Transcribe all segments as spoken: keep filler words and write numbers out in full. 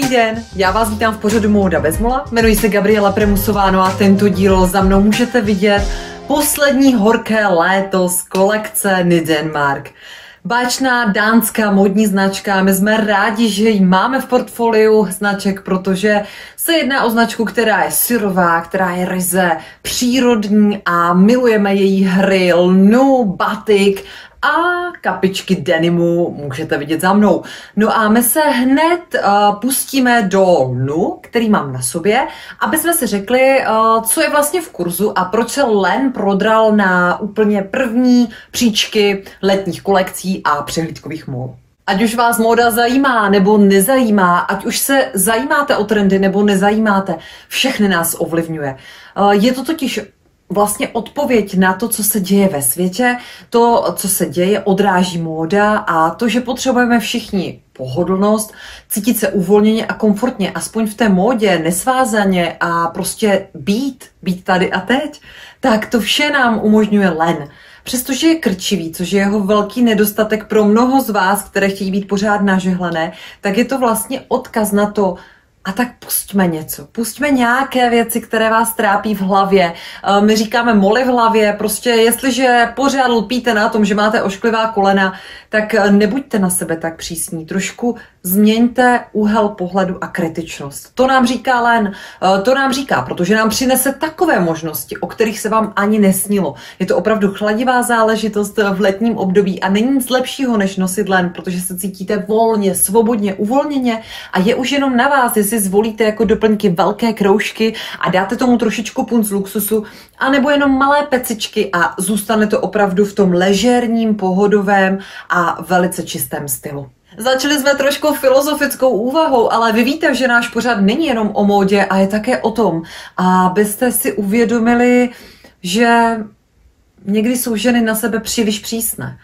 Dobrý den, já vás vítám v pořadu Móda bez mola. Jmenuji se Gabriela Premusová, no a tento díl za mnou můžete vidět poslední horké léto z kolekce Nidmark. Báječná dánská módní značka, my jsme rádi, že ji máme v portfoliu značek, protože se jedná o značku, která je syrová, která je ryze přírodní a milujeme její hry, lnu, batik a kapičky denimu můžete vidět za mnou. No a my se hned uh, pustíme do lnu, který mám na sobě, aby jsme si řekli, uh, co je vlastně v kurzu a proč se len prodral na úplně první příčky letních kolekcí a přehlídkových mol. Ať už vás móda zajímá nebo nezajímá, ať už se zajímáte o trendy nebo nezajímáte, všechny nás ovlivňuje. Uh, je to totiž vlastně odpověď na to, co se děje ve světě, to, co se děje, odráží móda a to, že potřebujeme všichni pohodlnost, cítit se uvolněně a komfortně, aspoň v té módě, nesvázaně a prostě být, být tady a teď, tak to vše nám umožňuje len. Přestože je krčivý, což je jeho velký nedostatek pro mnoho z vás, které chtějí být pořád nažehlené, tak je to vlastně odkaz na to, a tak pustíme něco, pustíme nějaké věci, které vás trápí v hlavě. My říkáme moly v hlavě, prostě jestliže pořád lpíte na tom, že máte ošklivá kolena, tak nebuďte na sebe tak přísní. Trošku změňte úhel pohledu a kritičnost. To nám říká len, to nám říká, protože nám přinese takové možnosti, o kterých se vám ani nesnilo. Je to opravdu chladivá záležitost v letním období a není nic lepšího, než nosit len, protože se cítíte volně, svobodně, uvolněně a je už jenom na vás, jestli zvolíte jako doplňky velké kroužky a dáte tomu trošičku punc luxusu, anebo jenom malé pecičky a zůstane to opravdu v tom ležérním, pohodovém a velice čistém stylu. Začali jsme trošku filozofickou úvahou, ale vy víte, že náš pořad není jenom o módě a je také o tom, abyste si uvědomili, že někdy jsou ženy na sebe příliš přísné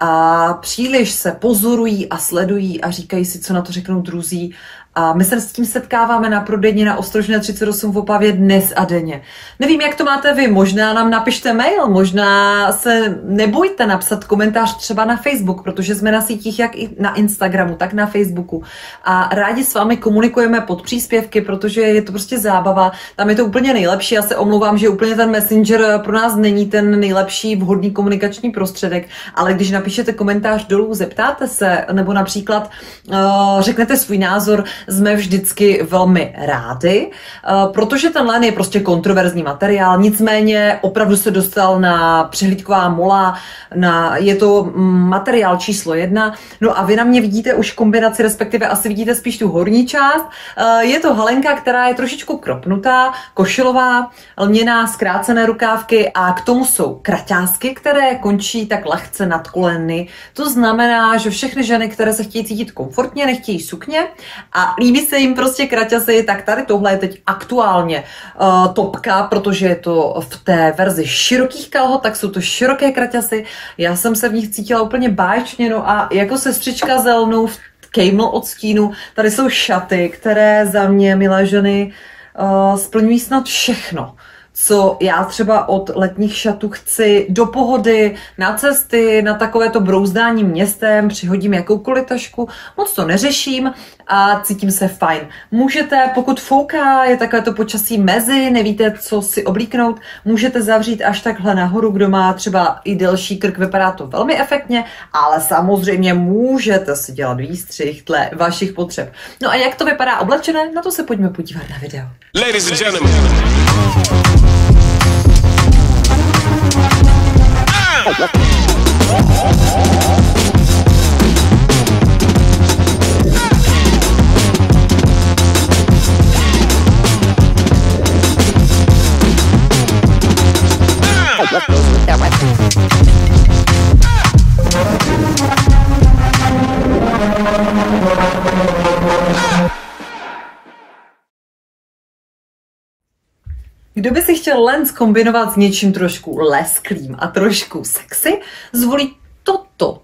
a příliš se pozorují a sledují a říkají si, co na to řeknou druzí. A my se s tím setkáváme na prodejně na Ostrožné třicet osm v Opavě dnes a denně. Nevím, jak to máte vy, možná nám napište mail, možná se nebojte napsat komentář třeba na Facebook, protože jsme na sítích jak i na Instagramu, tak na Facebooku. A rádi s vámi komunikujeme pod příspěvky, protože je to prostě zábava, tam je to úplně nejlepší. Já se omlouvám, že úplně ten Messenger pro nás není ten nejlepší vhodný komunikační prostředek, ale když napíšete komentář dolů, zeptáte se, nebo například uh, řeknete svůj názor, jsme vždycky velmi rádi, protože ten len je prostě kontroverzní materiál, nicméně opravdu se dostal na přehlídková mola, na, je to materiál číslo jedna, no a vy na mě vidíte už kombinaci, respektive asi vidíte spíš tu horní část, je to halenka, která je trošičku kropnutá, košilová, lněná, zkrácené rukávky a k tomu jsou kraťásky, které končí tak lehce nad koleny, to znamená, že všechny ženy, které se chtějí cítit komfortně, nechtějí sukně a líbí se jim prostě kraťasy, tak tady tohle je teď aktuálně uh, topka, protože je to v té verzi širokých kalhot, tak jsou to široké kraťasy. Já jsem se v nich cítila úplně báječně, no a jako sestřička ze lnu v Camel odstínu, tady jsou šaty, které za mě, milé ženy, uh, splňují snad všechno, co já třeba od letních šatů chci do pohody, na cesty, na takovéto brouzdání městem, přihodím jakoukoliv tašku, moc to neřeším a cítím se fajn. Můžete, pokud fouká, je takovéto počasí mezi, nevíte, co si oblíknout, můžete zavřít až takhle nahoru, kdo má třeba i delší krk, vypadá to velmi efektně, ale samozřejmě můžete si dělat výstřih dle vašich potřeb. No a jak to vypadá oblečené, na to se pojďme podívat na video. Ladies and gentlemen. Kdo by si chtěl len zkombinovat s něčím trošku lesklým a trošku sexy, zvolí toto.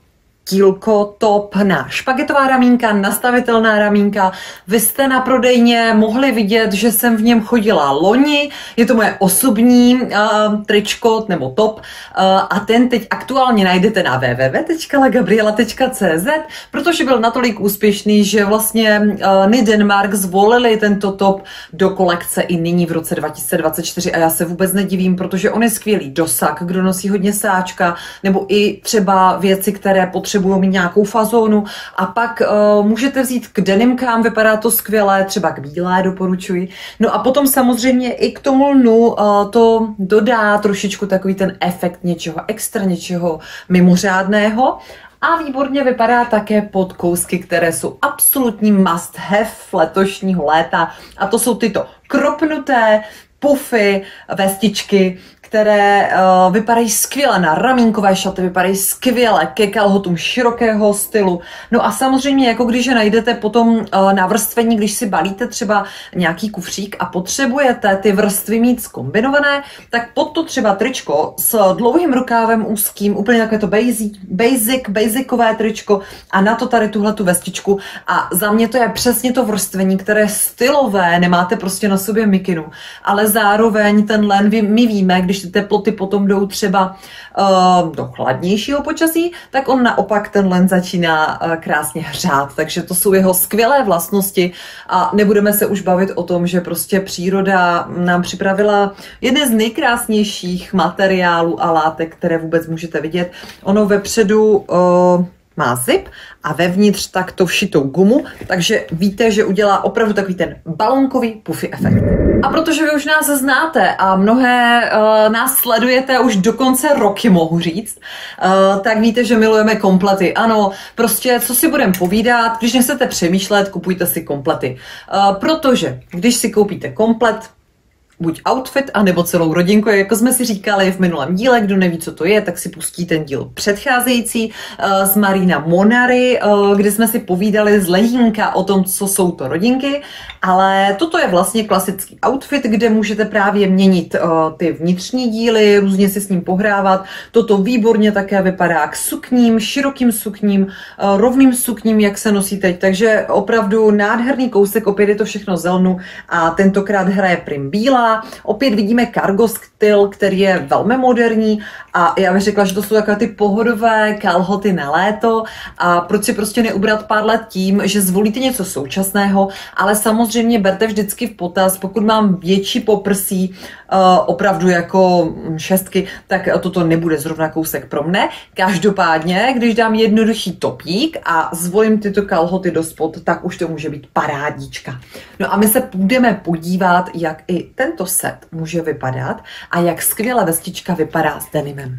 tílko top na špagetová ramínka, nastavitelná ramínka. Vy jste na prodejně mohli vidět, že jsem v něm chodila loni. Je to moje osobní uh, tričko nebo top uh, a ten teď aktuálně najdete na w w w tečka la gabriela tečka c z, protože byl natolik úspěšný, že vlastně uh, Niden Mark zvolili tento top do kolekce i nyní v roce dva tisíce dvacet čtyři a já se vůbec nedivím, protože on je skvělý dosah, kdo nosí hodně sáčka nebo i třeba věci, které potřebují potřebují mít nějakou fazónu a pak uh, můžete vzít k denimkám, vypadá to skvěle, třeba k bílé doporučuji. No a potom samozřejmě i k tomu lnu uh, to dodá trošičku takový ten efekt něčeho extra, něčeho mimořádného. A výborně vypadá také pod kousky, které jsou absolutní must have letošního léta. A to jsou tyto kropnuté pufy, vestičky, které uh, vypadají skvěle na ramínkové šaty, vypadají skvěle ke kalhotům širokého stylu. No a samozřejmě, jako když je najdete potom uh, na vrstvení, když si balíte třeba nějaký kufřík a potřebujete ty vrstvy mít zkombinované, tak pod to třeba tričko s dlouhým rukávem úzkým, úplně takové to basic, basic, basicové tričko a na to tady tuhle tu vestičku. A za mě to je přesně to vrstvení, které je stylové, nemáte prostě na sobě mikinu, ale zároveň ten len, my víme, když ty teploty potom jdou třeba uh, do chladnějšího počasí, tak on naopak ten len začíná uh, krásně hřát. Takže to jsou jeho skvělé vlastnosti a nebudeme se už bavit o tom, že prostě příroda nám připravila jedny z nejkrásnějších materiálů a látek, které vůbec můžete vidět. Ono vepředu uh, má zip a vevnitř takto všitou gumu, takže víte, že udělá opravdu takový ten balonkový puffy efekt. A protože vy už nás znáte a mnohé uh, nás sledujete už dokonce roky, mohu říct, uh, tak víte, že milujeme komplety. Ano, prostě co si budeme povídat, když nechcete přemýšlet, kupujte si komplety. Uh, protože když si koupíte komplet, buď outfit, anebo celou rodinku, jako jsme si říkali v minulém díle, kdo neví, co to je, tak si pustí ten díl předcházející uh, z Marina Monary, uh, kde jsme si povídali z lehínka o tom, co jsou to rodinky, ale toto je vlastně klasický outfit, kde můžete právě měnit uh, ty vnitřní díly, různě si s ním pohrávat. Toto výborně také vypadá k sukním, širokým sukním, uh, rovným sukním, jak se nosí teď, takže opravdu nádherný kousek, opět je to všechno z lnu a tentokrát hraje prim bílá. Opět vidíme cargo styl, který je velmi moderní a já bych řekla, že to jsou takové ty pohodové kalhoty na léto a proč si prostě neubrat pár let tím, že zvolíte něco současného, ale samozřejmě berte vždycky v potaz, pokud mám větší poprsí, uh, opravdu jako šestky, tak toto nebude zrovna kousek pro mne. Každopádně, když dám jednoduchý topík a zvolím tyto kalhoty do spod, tak už to může být parádíčka. No a my se budeme podívat, jak i tento set může vypadat a jak skvěle vestička vypadá s denimem.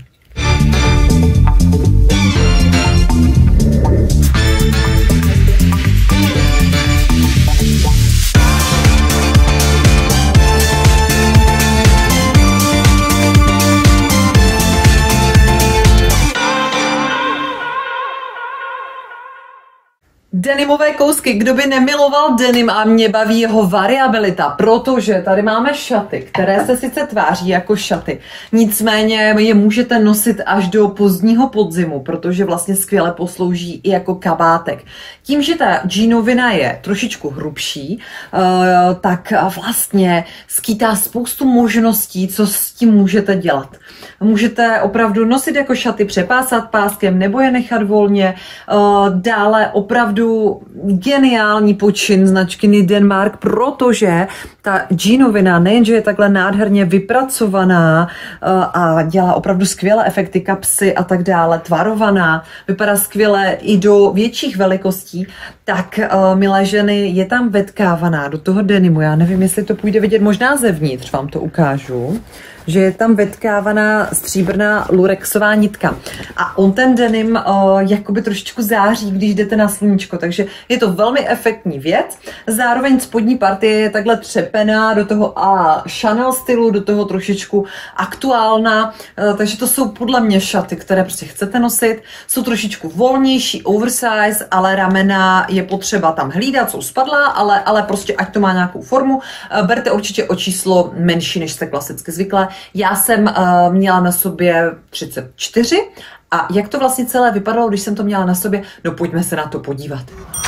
Denimové kousky, kdo by nemiloval denim a mě baví jeho variabilita, protože tady máme šaty, které se sice tváří jako šaty, nicméně je můžete nosit až do pozdního podzimu, protože vlastně skvěle poslouží i jako kabátek. Tím, že ta džínovina je trošičku hrubší, tak vlastně skýtá spoustu možností, co s tím můžete dělat. Můžete opravdu nosit jako šaty, přepásat páskem nebo je nechat volně, dále opravdu geniální počin značky Niden Mark, protože ta džínovina nejenže je takhle nádherně vypracovaná a dělá opravdu skvělé efekty, kapsy a tak dále, tvarovaná, vypadá skvěle i do větších velikostí, tak milé ženy, je tam vetkávaná do toho denimu. Já nevím, jestli to půjde vidět, možná zevnitř vám to ukážu, že je tam vetkávaná stříbrná lurexová nitka. A on ten denim uh, jakoby trošičku září, když jdete na sluníčko, takže je to velmi efektní věc. Zároveň spodní partie je takhle třepená do toho a Chanel stylu, do toho trošičku aktuálna, uh, takže to jsou podle mě šaty, které prostě chcete nosit. Jsou trošičku volnější, oversize, ale ramena je potřeba tam hlídat, jsou spadlá, ale, ale prostě ať to má nějakou formu. Uh, berte určitě o číslo menší, než jste klasicky zvyklé. já jsem uh, měla na sobě třicet čtyři a jak to vlastně celé vypadalo, když jsem to měla na sobě, no pojďme se na to podívat.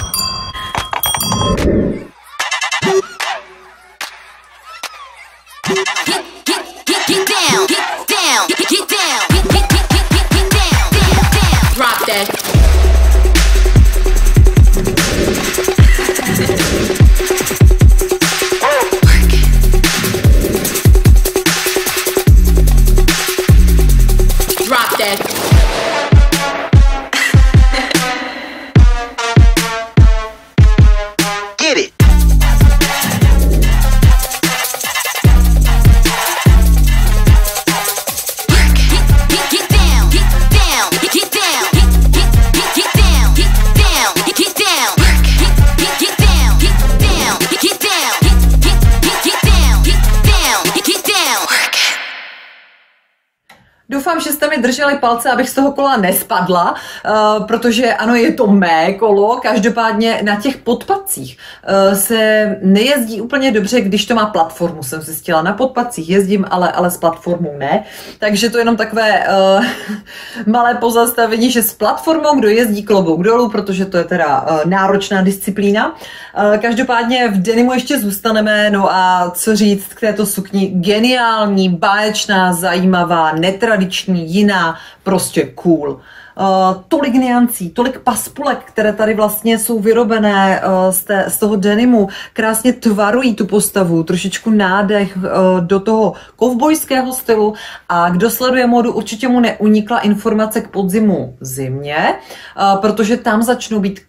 Doufám, že jste mi drželi palce, abych z toho kola nespadla, uh, protože ano, je to mé kolo, každopádně na těch podpacích uh, se nejezdí úplně dobře, když to má platformu, jsem zjistila. Na podpacích jezdím, ale, ale s platformou ne, takže to je jenom takové uh, malé pozastavení, že s platformou, kdo jezdí, klobouk dolů, protože to je teda uh, náročná disciplína. Uh, každopádně v denimu ještě zůstaneme, no a co říct k této sukni, geniální, báječná, zajímavá, netradiční, jiná, prostě cool. Uh, tolik niancí, tolik paspulek, které tady vlastně jsou vyrobené uh, z, té, z toho denimu, krásně tvarují tu postavu, trošičku nádech uh, do toho kovbojského stylu a kdo sleduje módu, určitě mu neunikla informace k podzimu zimě, uh, protože tam začnou být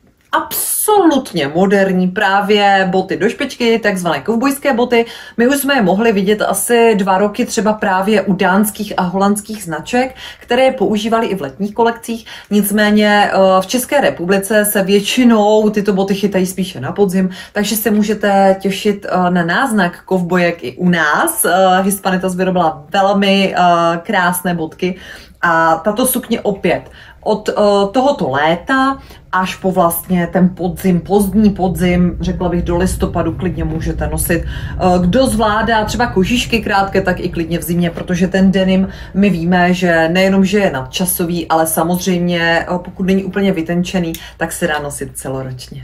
absolutně moderní právě boty do špičky, takzvané kovbojské boty. My už jsme je mohli vidět asi dva roky třeba právě u dánských a holandských značek, které je používali i v letních kolekcích. Nicméně v České republice se většinou tyto boty chytají spíše na podzim, takže se můžete těšit na náznak kovbojek i u nás. Hispanitas vyrobila velmi krásné botky a tato sukně opět od uh, tohoto léta až po vlastně ten podzim, pozdní podzim, řekla bych do listopadu, klidně můžete nosit. Uh, kdo zvládá třeba kožišky krátké, tak i klidně v zimě, protože ten denim my víme, že nejenom, že je nadčasový, ale samozřejmě uh, pokud není úplně vytenčený, tak se dá nosit celoročně.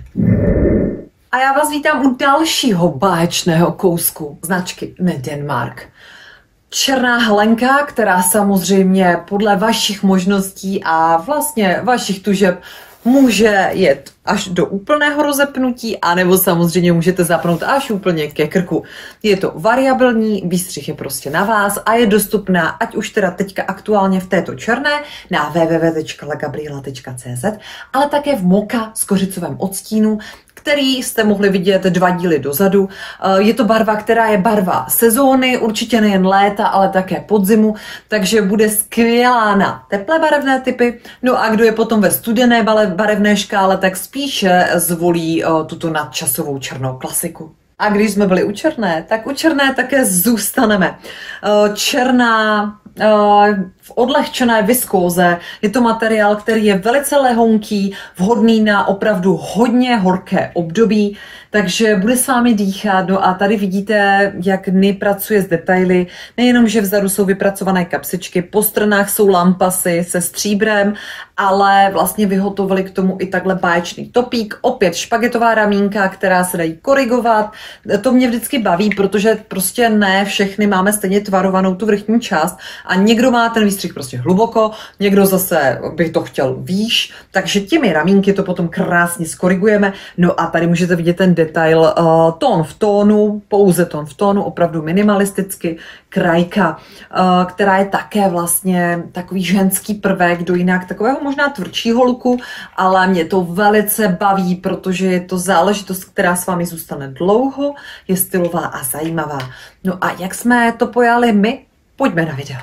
A já vás vítám u dalšího báječného kousku značky Denmark. Černá hlenka, která samozřejmě podle vašich možností a vlastně vašich tužeb může jet až do úplného rozepnutí, anebo samozřejmě můžete zapnout až úplně ke krku. Je to variabilní, výstřih je prostě na vás a je dostupná, ať už teda teďka aktuálně v této černé, na w w w tečka la gabriela tečka c z, ale také v moka s kořicovém odstínu, který jste mohli vidět dva díly dozadu. Je to barva, která je barva sezóny, určitě nejen léta, ale také podzimu, takže bude skvělá na teplé barevné typy. No a kdo je potom ve studené barevné škále, tak spíše zvolí tuto nadčasovou černou klasiku. A když jsme byli u černé, tak u černé také zůstaneme. Černá v odlehčené viskóze. Je to materiál, který je velice lehonký, vhodný na opravdu hodně horké období, takže bude s vámi dýchat. No a tady vidíte, jak Ny pracuje s detaily. Nejenom, že vzadu jsou vypracované kapsičky, po stranách jsou lampasy se stříbrem, ale vlastně vyhotovili k tomu i takhle báječný topík. Opět špagetová ramínka, která se dají korigovat. To mě vždycky baví, protože prostě ne všechny máme stejně tvarovanou tu vrchní část a někdo má ten výstřih prostě hluboko, někdo zase by to chtěl výš, takže těmi ramínky to potom krásně skorigujeme. No a tady můžete vidět ten detail uh, tón v tónu, pouze tón v tónu, opravdu minimalisticky, krajka, uh, která je také vlastně takový ženský prvek do jinak takového možná tvrdšího luku, ale mě to velice baví, protože je to záležitost, která s vámi zůstane dlouho, je stylová a zajímavá. No a jak jsme to pojali my? Pojďme na video.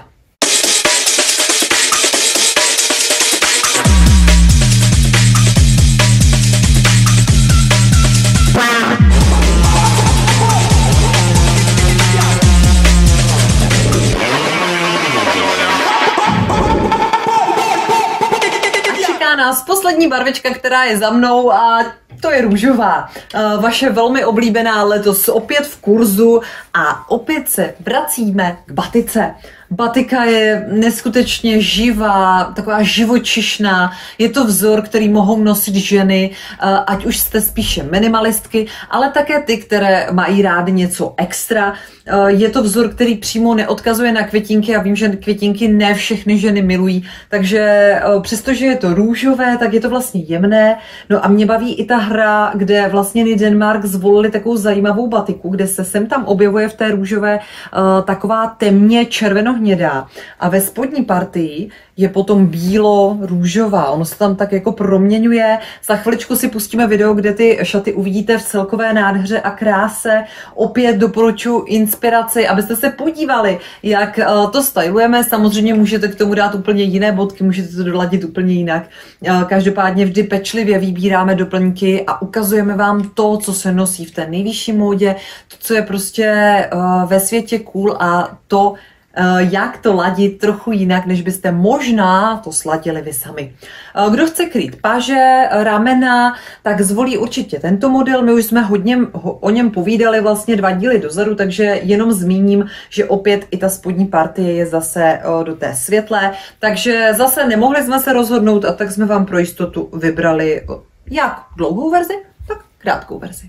Nás poslední barvička, která je za mnou a to je růžová. Vaše velmi oblíbená, letos opět v kurzu a opět se vracíme k batice. Batika je neskutečně živá, taková živočišná. Je to vzor, který mohou nosit ženy, ať už jste spíše minimalistky, ale také ty, které mají rády něco extra. Je to vzor, který přímo neodkazuje na květinky a vím, že květinky ne všechny ženy milují, takže přestože je to růžové, tak je to vlastně jemné. No a mě baví i ta hra, kde vlastně Knit Mark zvolili takovou zajímavou batiku, kde se sem tam objevuje v té růžové taková temně červenohnědá a ve spodní partii je potom bílo-růžová. Ono se tam tak jako proměňuje. Za chviličku si pustíme video, kde ty šaty uvidíte v celkové nádheře a kráse. Opět doporučuji inspiraci, abyste se podívali, jak to stylujeme. Samozřejmě můžete k tomu dát úplně jiné bodky, můžete to doladit úplně jinak. Každopádně vždy pečlivě vybíráme doplňky a ukazujeme vám to, co se nosí v té nejvyšší módě, to, co je prostě ve světě cool a to, jak to ladit trochu jinak, než byste možná to sladili vy sami. Kdo chce krýt paže, ramena, tak zvolí určitě tento model. My už jsme hodně o něm povídali vlastně dva díly dozadu, takže jenom zmíním, že opět i ta spodní partie je zase do té světlé, takže zase nemohli jsme se rozhodnout a tak jsme vám pro jistotu vybrali jak dlouhou verzi, tak krátkou verzi.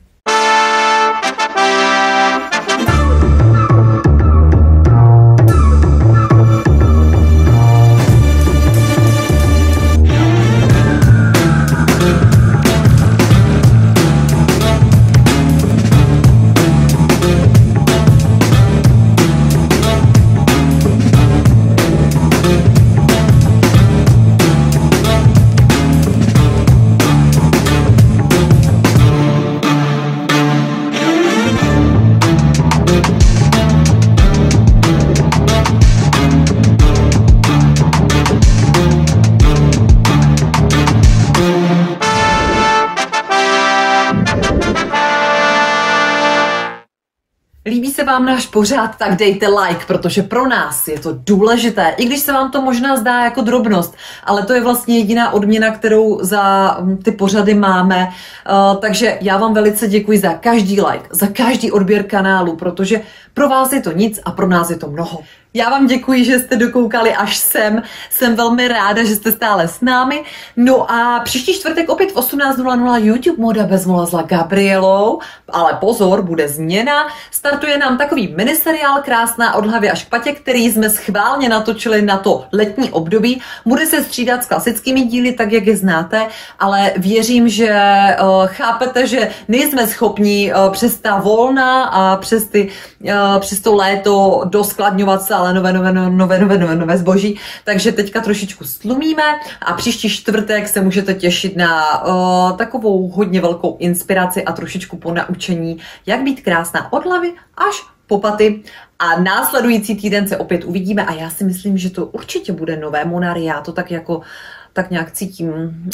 Líbí se vám náš pořád, tak dejte like, protože pro nás je to důležité, i když se vám to možná zdá jako drobnost, ale to je vlastně jediná odměna, kterou za ty pořady máme, uh, takže já vám velice děkuji za každý like, za každý odběr kanálu, protože pro vás je to nic a pro nás je to mnoho. Já vám děkuji, že jste dokoukali až sem. Jsem velmi ráda, že jste stále s námi. No a příští čtvrtek opět v osmnáct nula nula YouTube Móda bez mola s La Gabrielou. Ale pozor, bude změna. Startuje nám takový miniseriál Krásná od hlavy až k patě, který jsme schválně natočili na to letní období. Bude se střídat s klasickými díly, tak jak je znáte, ale věřím, že uh, chápete, že nejsme schopni uh, přes ta volna a přes, ty, uh, přes to léto doskladňovat se ale nové, nové, nové, nové, nové, nové zboží. Takže teďka trošičku stlumíme a příští čtvrtek se můžete těšit na uh, takovou hodně velkou inspiraci a trošičku po naučení, jak být krásná od hlavy až po paty. A následující týden se opět uvidíme a já si myslím, že to určitě bude nové Monary. Já to tak jako tak nějak cítím,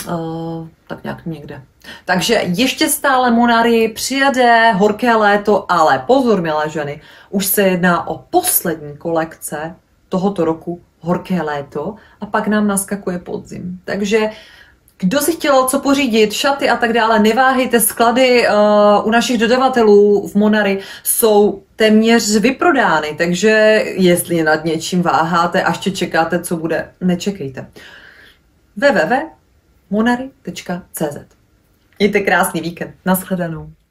uh, tak nějak někde. Takže ještě stále Monary, přijede horké léto, ale pozor, milé ženy, už se jedná o poslední kolekce tohoto roku, horké léto, a pak nám naskakuje podzim. Takže kdo si chtěl co pořídit, šaty a tak dále, neváhejte, sklady uh, u našich dodavatelů v Monary jsou téměř vyprodány, takže jestli nad něčím váháte a ještě čekáte, co bude, nečekejte. w w w tečka monary tečka c z. Mějte krásný víkend. Nashledanou.